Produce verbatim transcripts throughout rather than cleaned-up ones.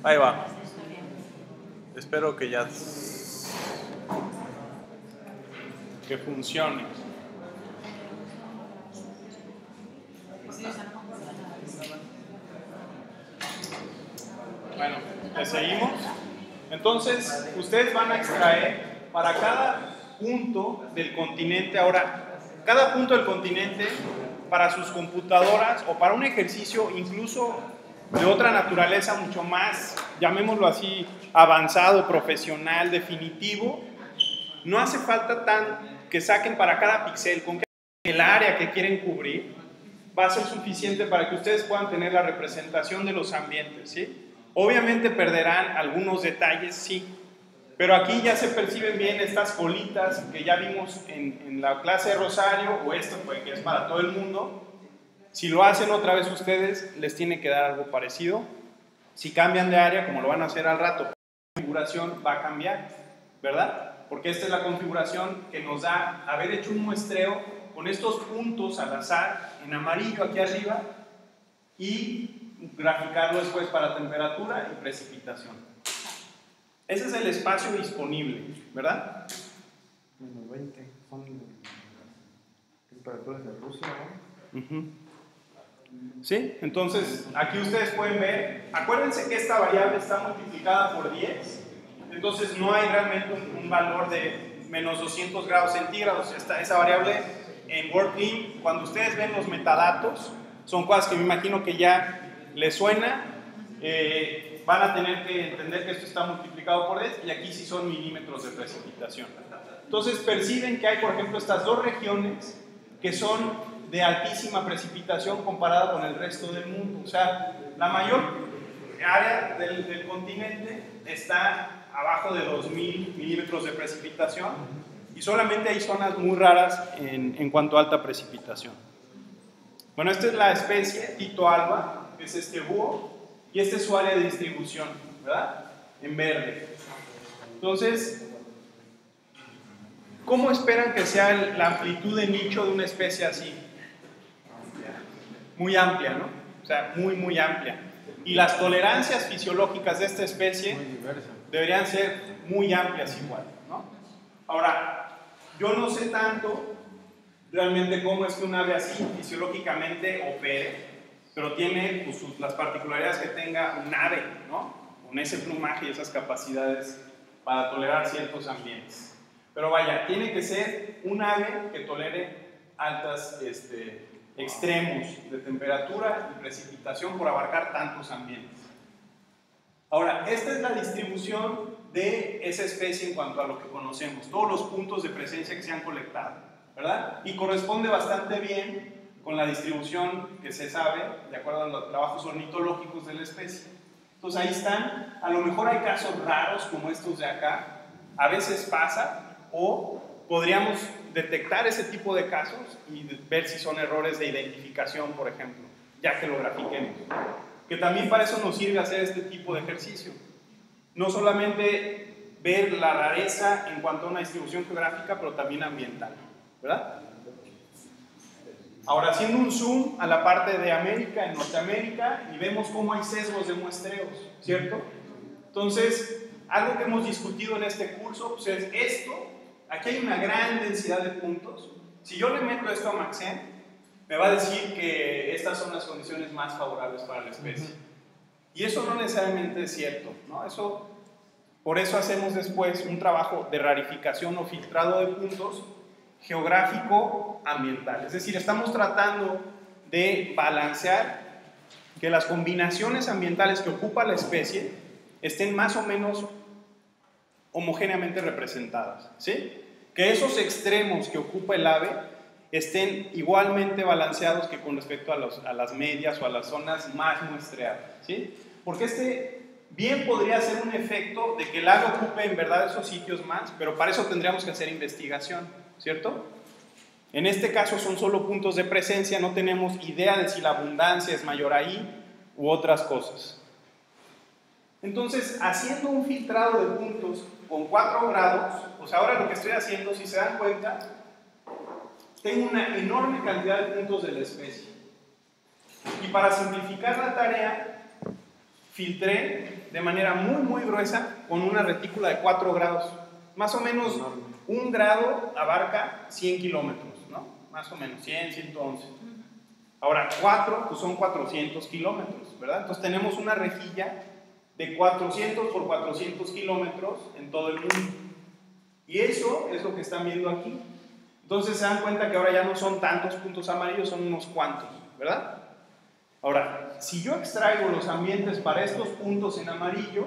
Ahí va. Espero que ya que funcione. Bueno, le seguimos. Entonces, ustedes van a extraer para cada punto del continente, ahora, cada punto del continente para sus computadoras o para un ejercicio incluso de otra naturaleza mucho más, llamémoslo así, avanzado, profesional, definitivo, no hace falta tan que saquen para cada píxel, con que el área que quieren cubrir va a ser suficiente para que ustedes puedan tener la representación de los ambientes, ¿sí? Obviamente perderán algunos detalles, sí, pero aquí ya se perciben bien estas colitas que ya vimos en, en la clase de Rosario, o esto pues, que es para todo el mundo. Si lo hacen otra vez ustedes, les tiene que dar algo parecido. Si cambian de área, como lo van a hacer al rato, la configuración va a cambiar, ¿verdad? Porque esta es la configuración que nos da haber hecho un muestreo con estos puntos al azar, en amarillo aquí arriba, y graficarlo después para temperatura y precipitación. Ese es el espacio disponible, ¿verdad? Menos veinte son temperaturas de Rusia, ¿no? Uh-huh. ¿Sí? Entonces, aquí ustedes pueden ver, acuérdense que esta variable está multiplicada por diez, entonces no hay realmente un, un valor de menos doscientos grados centígrados. Esta, esa variable en WordClean, cuando ustedes ven los metadatos, son cosas que me imagino que ya les suena, eh, van a tener que entender que esto está multiplicado por diez y aquí sí son milímetros de precipitación. Entonces perciben que hay, por ejemplo, estas dos regiones que son de altísima precipitación comparada con el resto del mundo. O sea, la mayor área del, del continente está abajo de dos mil milímetros de precipitación y solamente hay zonas muy raras en, en cuanto a alta precipitación. Bueno, esta es la especie Tito alba, que es este búho, y esta es su área de distribución, ¿verdad? En verde. Entonces, ¿cómo esperan que sea el, la amplitud de nicho de una especie así? Muy amplia, ¿no? O sea, muy, muy amplia. Y las tolerancias fisiológicas de esta especie deberían ser muy amplias igual, ¿no? Ahora, yo no sé tanto realmente cómo es que un ave así fisiológicamente opere, pero tiene pues, sus, las particularidades que tenga un ave, ¿no? Con ese plumaje y esas capacidades para tolerar ciertos ambientes. Pero vaya, tiene que ser un ave que tolere altas este, extremos de temperatura y precipitación por abarcar tantos ambientes. Ahora, esta es la distribución de esa especie en cuanto a lo que conocemos, todos los puntos de presencia que se han colectado, ¿verdad? Y corresponde bastante bien con la distribución que se sabe de acuerdo a los trabajos ornitológicos de la especie. Entonces ahí están, a lo mejor hay casos raros como estos de acá, a veces pasa, o podríamos detectar ese tipo de casos y ver si son errores de identificación, por ejemplo, ya que lo grafiquemos. Que también para eso nos sirve hacer este tipo de ejercicio. No solamente ver la rareza en cuanto a una distribución geográfica, pero también ambiental, ¿verdad? Ahora, haciendo un zoom a la parte de América, en Norteamérica, y vemos cómo hay sesgos de muestreos, ¿cierto? Entonces, algo que hemos discutido en este curso pues es esto. Aquí hay una gran densidad de puntos. Si yo le meto esto a Maxent, me va a decir que estas son las condiciones más favorables para la especie. Y eso no necesariamente es cierto, ¿no? Eso, por eso hacemos después un trabajo de rarificación o filtrado de puntos geográfico ambiental. Es decir, estamos tratando de balancear que las combinaciones ambientales que ocupa la especie estén más o menos homogéneamente representadas, ¿sí? Que esos extremos que ocupa el ave estén igualmente balanceados que con respecto a, los, a las medias o a las zonas más muestreadas, ¿sí? Porque este bien podría ser un efecto de que el ave ocupe en verdad esos sitios más, pero para eso tendríamos que hacer investigación, ¿cierto? En este caso son solo puntos de presencia, no tenemos idea de si la abundancia es mayor ahí u otras cosas. Entonces, haciendo un filtrado de puntos con cuatro grados, pues ahora lo que estoy haciendo, si se dan cuenta, tengo una enorme cantidad de puntos de la especie. Y para simplificar la tarea, filtré de manera muy, muy gruesa con una retícula de cuatro grados. Más o menos un grado abarca cien kilómetros, ¿no? Más o menos, cien, ciento once. Ahora, cuatro, pues son cuatrocientos kilómetros, ¿verdad? Entonces tenemos una rejilla de cuatrocientos por cuatrocientos kilómetros en todo el mundo. Y eso es lo que están viendo aquí. Entonces se dan cuenta que ahora ya no son tantos puntos amarillos, son unos cuantos, ¿verdad? Ahora, si yo extraigo los ambientes para estos puntos en amarillo,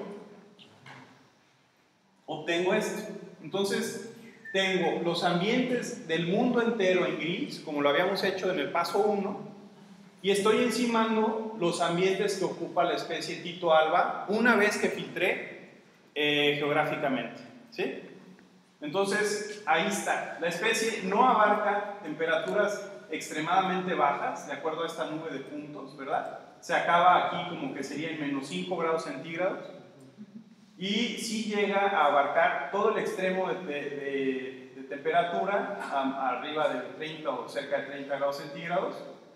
obtengo esto. Entonces, tengo los ambientes del mundo entero en gris, como lo habíamos hecho en el paso uno, y estoy encimando los ambientes que ocupa la especie Tito alba una vez que filtré eh, geográficamente, ¿sí? Entonces, ahí está. La especie no abarca temperaturas extremadamente bajas, de acuerdo a esta nube de puntos, ¿verdad? Se acaba aquí como que sería en menos cinco grados centígrados, y sí llega a abarcar todo el extremo de, de, de, de temperatura, a, arriba de treinta o cerca de treinta grados centígrados,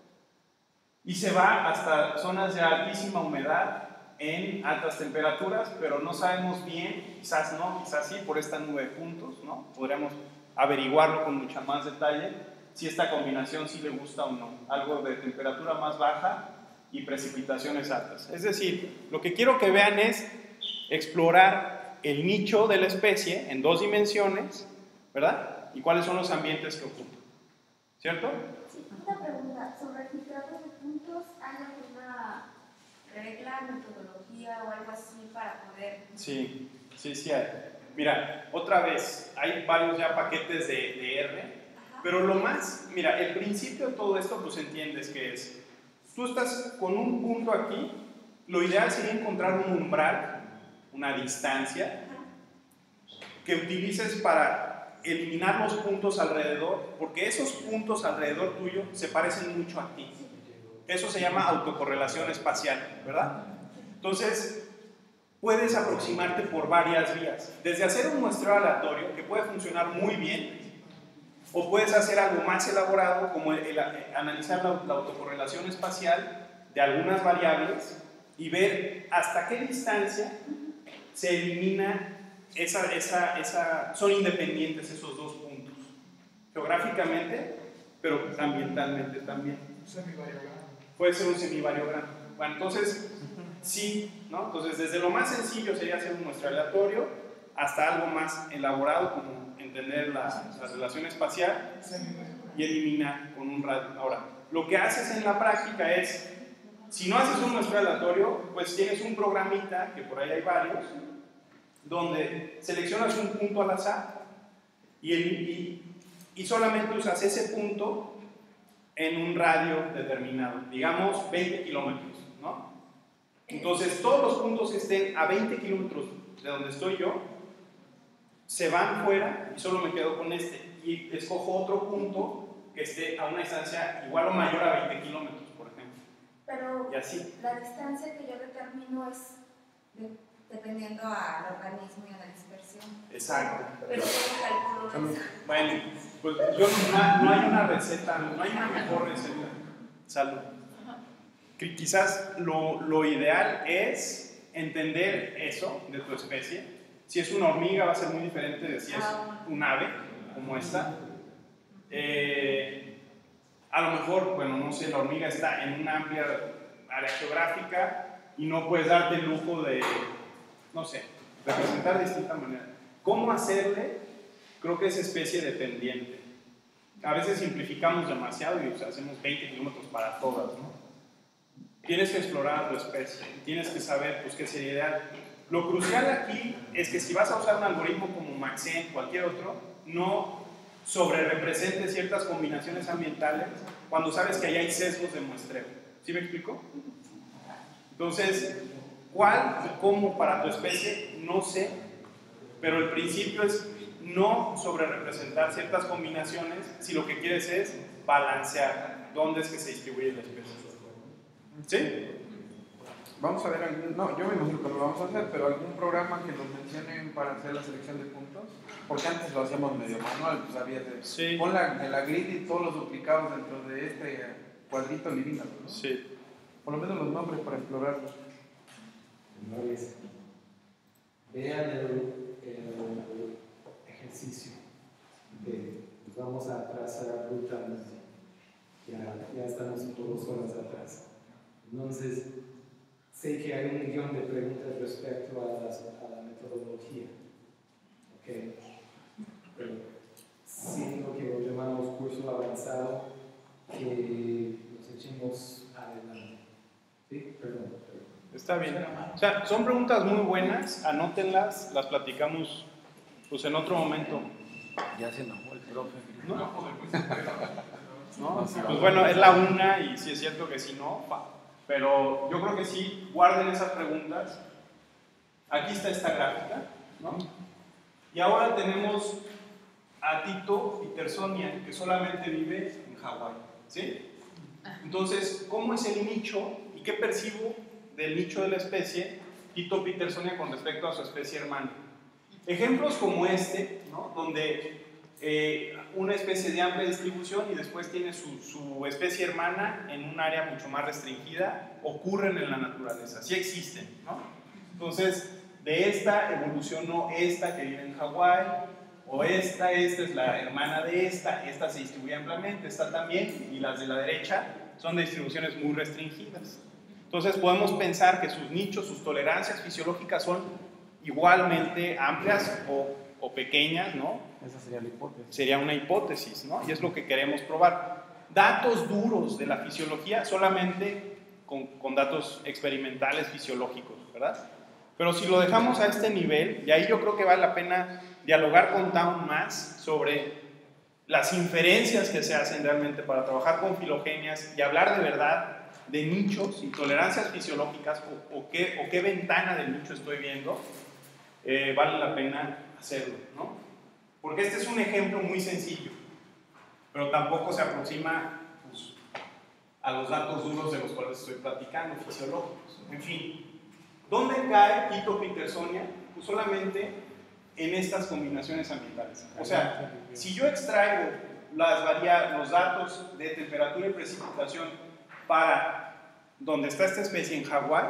y se va hasta zonas de altísima humedad en altas temperaturas, pero no sabemos bien, quizás no, quizás sí, por esta nube de puntos, ¿no? Podríamos averiguarlo con mucha más detalle, si esta combinación sí le gusta o no, algo de temperatura más baja y precipitaciones altas. Es decir, lo que quiero que vean es explorar el nicho de la especie en dos dimensiones, ¿verdad? Y cuáles son los ambientes que ocupa, ¿cierto? Sí, una pregunta, sobre el filtrado de puntos, ¿hay alguna regla, metodología o algo así para poder...? Sí, sí, sí hay. Mira, otra vez, hay varios ya paquetes de, de R, Ajá. Pero lo más, mira, el principio de todo esto, pues entiendes que es, tú estás con un punto aquí, lo ideal sería encontrar un umbral, una distancia, que utilices para eliminar los puntos alrededor, porque esos puntos alrededor tuyo se parecen mucho a ti. Eso se llama autocorrelación espacial, ¿verdad? Entonces, puedes aproximarte por varias vías. Desde hacer un muestreo aleatorio, que puede funcionar muy bien, o puedes hacer algo más elaborado, como el, el, el, analizar la, la autocorrelación espacial de algunas variables y ver hasta qué distancia se elimina esa, esa, esa, son independientes esos dos puntos, geográficamente, pero ambientalmente también. Un semivariograma. Puede ser un semivariograma. Bueno, entonces, sí, ¿no? Entonces, desde lo más sencillo sería hacer un muestreo aleatorio, hasta algo más elaborado, como entender la, la relación espacial y eliminar con un radio. Ahora, lo que haces en la práctica es, si no haces un muestreo aleatorio, pues tienes un programita, que por ahí hay varios, donde seleccionas un punto al azar y, el, y, y solamente usas ese punto en un radio determinado, digamos veinte kilómetros, ¿no? Entonces todos los puntos que estén a veinte kilómetros de donde estoy yo se van fuera y solo me quedo con este y escojo otro punto que esté a una distancia igual o mayor a veinte kilómetros, por ejemplo. Pero y así. La distancia que yo determino es de, dependiendo al organismo y a la dispersión. Exacto. Pero ¿cómo calculo eso? Bueno, pues yo no, no hay una receta, no hay una mejor receta. Salud. Quizás lo, lo ideal es entender eso de tu especie. Si es una hormiga va a ser muy diferente de si es un ave, como esta. Eh, a lo mejor, bueno, no sé, la hormiga está en una amplia área geográfica y no puedes darte el lujo de, no sé, representar de distinta manera. ¿Cómo hacerle? Creo que es especie dependiente. A veces simplificamos demasiado y o sea, hacemos veinte kilómetros para todas, ¿no? Tienes que explorar tu especie, tienes que saber pues, qué sería ideal. Lo crucial aquí es que si vas a usar un algoritmo como Maxent o cualquier otro, no sobrerepresente ciertas combinaciones ambientales cuando sabes que ahí hay sesgos de muestreo. ¿Sí me explico? Entonces, ¿cuál y cómo para tu especie? No sé, pero el principio es no sobrerepresentar ciertas combinaciones si lo que quieres es balancear dónde es que se distribuye la especie. ¿Sí? Vamos a ver algún, no, yo me imagino que lo vamos a hacer, pero algún programa que nos mencionen para hacer la selección de puntos, porque antes lo hacíamos medio manual, pues había de, sí. Pon la, la grid y todos los duplicados dentro de este cuadrito, elimínalos, ¿no? Sí. Por lo menos los nombres para explorarlos. señores, vean el, el ejercicio de pues vamos a trazar rutas, ya, ya estamos por dos horas atrás. Entonces, sé que hay un millón de preguntas respecto a, las, a la metodología, ¿ok? Pero sí lo que lo llamamos curso avanzado, que nos echemos adelante. ¿Sí? Perdón. perdón. Está bien. O sea, son preguntas muy buenas, anótenlas, las platicamos pues en otro momento. Ya se enojó el profe. ¿No? ¿No? Pues bueno, es la una y sí es cierto que si no, pa. Pero yo creo que sí, guarden esas preguntas. Aquí está esta gráfica, ¿no? Y ahora tenemos a Tito Petersonia, que solamente vive en Hawái, ¿sí? Entonces, ¿cómo es el nicho y qué percibo del nicho de la especie Tito Petersonia con respecto a su especie hermana? Ejemplos como este, ¿no? Donde eh, una especie de amplia distribución y después tiene su, su especie hermana en un área mucho más restringida, ocurren en la naturaleza, sí existen, ¿no? Entonces, de esta evolucionó esta que vive en Hawái, o esta, esta es la hermana de esta, esta se distribuye ampliamente, esta también, y las de la derecha son de distribuciones muy restringidas. Entonces podemos pensar que sus nichos, sus tolerancias fisiológicas son igualmente amplias o, o pequeñas, ¿no? Esa sería la hipótesis. Sería una hipótesis, ¿no? Y es lo que queremos probar. Datos duros de la fisiología solamente con, con datos experimentales fisiológicos, ¿verdad? Pero si lo dejamos a este nivel, y ahí yo creo que vale la pena dialogar con Town más sobre las inferencias que se hacen realmente para trabajar con filogenias y hablar de verdad de nichos y tolerancias fisiológicas o, o, qué, o qué ventana del nicho estoy viendo, eh, vale la pena hacerlo, ¿no? Porque este es un ejemplo muy sencillo, pero tampoco se aproxima pues, a los datos duros de los cuales estoy platicando, fisiológicos. En fin, ¿dónde cae Tito Petersonia? Pues solamente en estas combinaciones ambientales. O sea, si yo extraigo las varia- los datos de temperatura y precipitación para donde está esta especie en Hawái,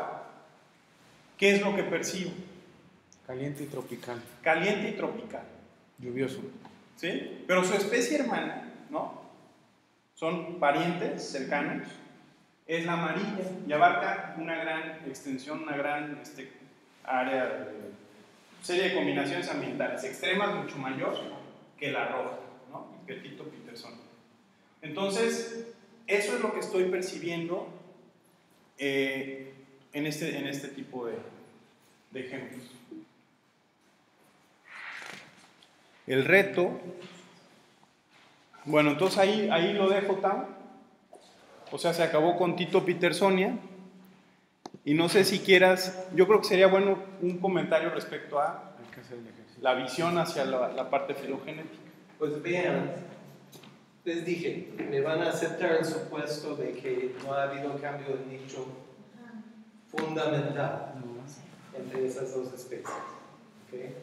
¿qué es lo que percibo? Caliente y tropical. Caliente y tropical. Lluvioso. ¿Sí? Pero su especie hermana, ¿no? Son parientes cercanos, es la amarilla y abarca una gran extensión, una gran este, área, de, serie de combinaciones ambientales extremas mucho mayor que la roja, ¿no? Que el Tito Petersonia. Entonces, eso es lo que estoy percibiendo eh, en, este, en este tipo de, de ejemplos. El reto, bueno, entonces ahí, ahí lo dejo, Tam. O sea, se acabó con Tito Petersonia. Y no sé si quieras, yo creo que sería bueno un comentario respecto a la visión hacia la, la parte filogenética. Pues vean, les dije, me van a aceptar el supuesto de que no ha habido cambio de nicho fundamental entre esas dos especies. ¿Okay?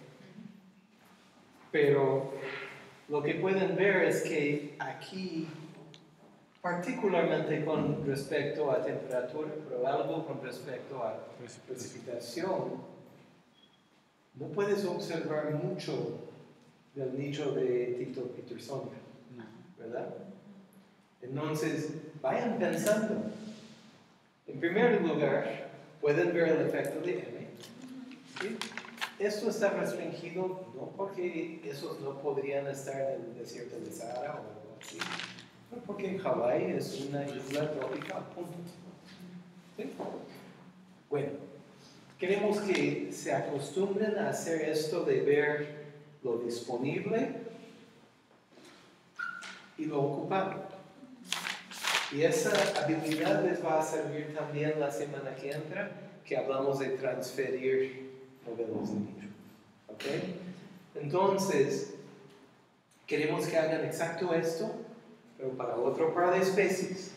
Pero lo que pueden ver es que aquí, particularmente con respecto a temperatura, pero algo con respecto a precipitación, no puedes observar mucho del nicho de Tito Petersonia, ¿verdad? Entonces, vayan pensando. En primer lugar, pueden ver el efecto de M. ¿Sí? Esto está restringido no porque esos no podrían estar en el desierto de Sahara o algo así, sino porque Hawái es una isla tropical, punto. ¿Sí? Bueno, queremos que se acostumbren a hacer esto de ver lo disponible y lo ocupado. Y esa habilidad les va a servir también la semana que entra, que hablamos de transferir modelos de nicho. ¿Ok? Entonces, queremos que hagan exacto esto, pero para otro par de especies.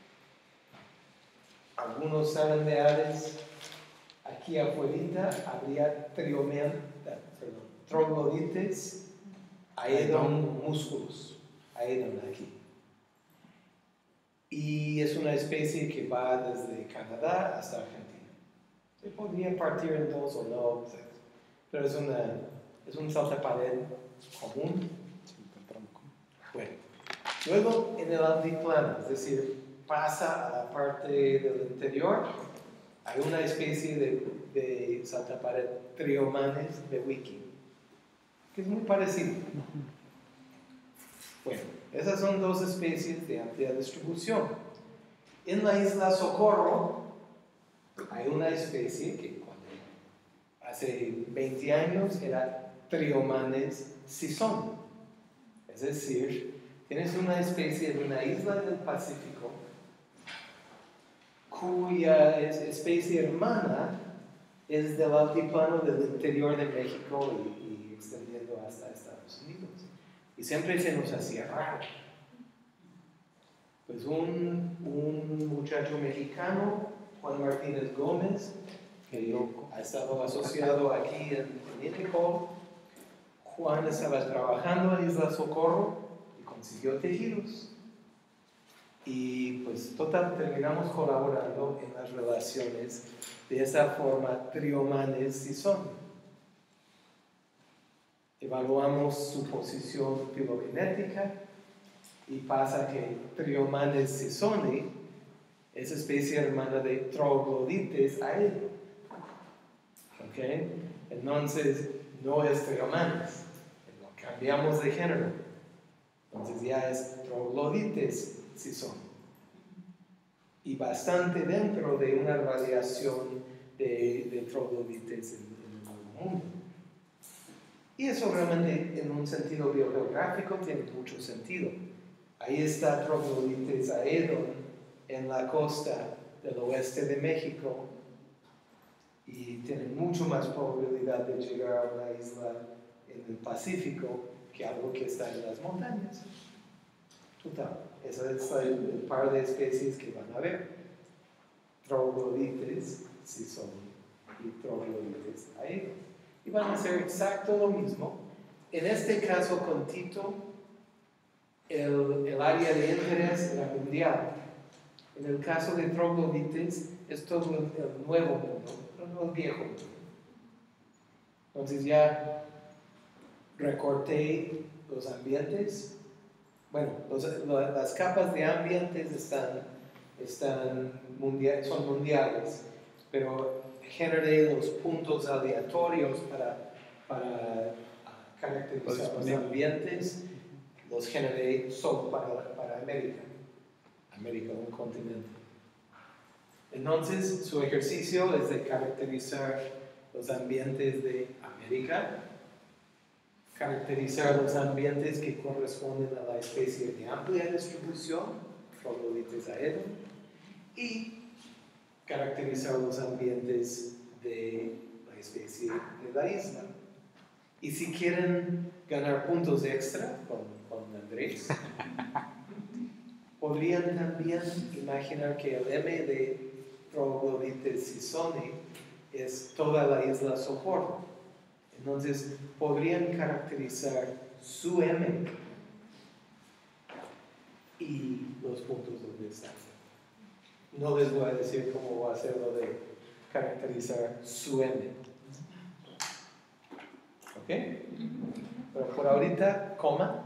Algunos saben de aves. Aquí afuera habría triomel, perdón, troglodites, aedon musculus, aedon aquí. Y es una especie que va desde Canadá hasta Argentina. Se podría partir en dos o no, pero es, una, es un saltapared común. Bueno, luego en el altiplano, es decir, pasa a la parte del interior, hay una especie de, de saltapared triomanes de wiki, que es muy parecido. Bueno, esas son dos especies de amplia distribución. En la isla Socorro hay una especie que cuando hace veinte años era Triomanes sison. Es decir, tienes una especie de una isla del Pacífico cuya especie hermana es del altiplano del interior de México y, y extendiendo hasta Estados Unidos. Y siempre se nos hacía raro. Pues un, un muchacho mexicano, Juan Martínez Gómez, que ha estado asociado aquí en, en INECO, Juan estaba trabajando en Isla Socorro y consiguió tejidos. Y pues total, terminamos colaborando en las relaciones de esa forma Triomanes sison. Evaluamos su posición filogenética y pasa que Triomanes sisoni es especie hermana de Troglodites aedo. ¿Ok? Entonces no es Triomanes, lo cambiamos de género. Entonces ya es Troglodites sisoni. Y bastante dentro de una radiación de, de Troglodites en, en el Nuevo Mundo. Y eso realmente en un sentido biogeográfico tiene mucho sentido. Ahí está Troglodites aedon en la costa del oeste de México y tiene mucho más probabilidad de llegar a una isla en el Pacífico que algo que está en las montañas. Total, ese es el, el par de especies que van a ver. Troglodites sison y Troglodites aedon. Y van a hacer exacto lo mismo. En este caso con Tito, el, el área de interés era mundial. En el caso de Troglodites, es todo el, el nuevo mundo, no el viejo mundo. Entonces ya recorté los ambientes. Bueno, los, los, las capas de ambientes están, están mundial, son mundiales, pero generé los puntos aleatorios para, para uh, caracterizar los ambientes, los generé solo para, para América, América, un continente. Entonces, su ejercicio es de caracterizar los ambientes de América, caracterizar los ambientes que corresponden a la especie de amplia distribución, Troglodites aedon, y caracterizar los ambientes de la especie de la isla. Y si quieren ganar puntos extra con, con Andrés, podrían también imaginar que el M de Troglodites sisoni es toda la isla Socorro. Entonces, podrían caracterizar su M y los puntos donde están. No les voy a decir cómo va a ser lo de caracterizar su M. ¿Ok? Pero por ahorita, coma.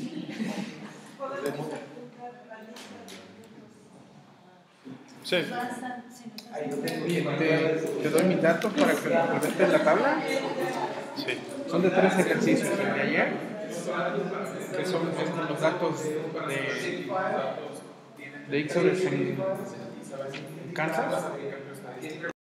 Sí. Ahí lo tengo que Te, mandar. te doy mis datos para que completes la tabla. Sí. Son de tres ejercicios el de ayer, que son estos los datos de, de Ixodes en Kansas.